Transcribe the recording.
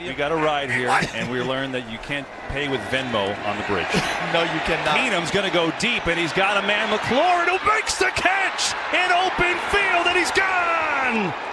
We got a ride here, and we learned that you can't pay with Venmo on the bridge. No, you cannot. Keenum's going to go deep, and he's got a man, McLaurin, who makes the catch in open field, and he's gone!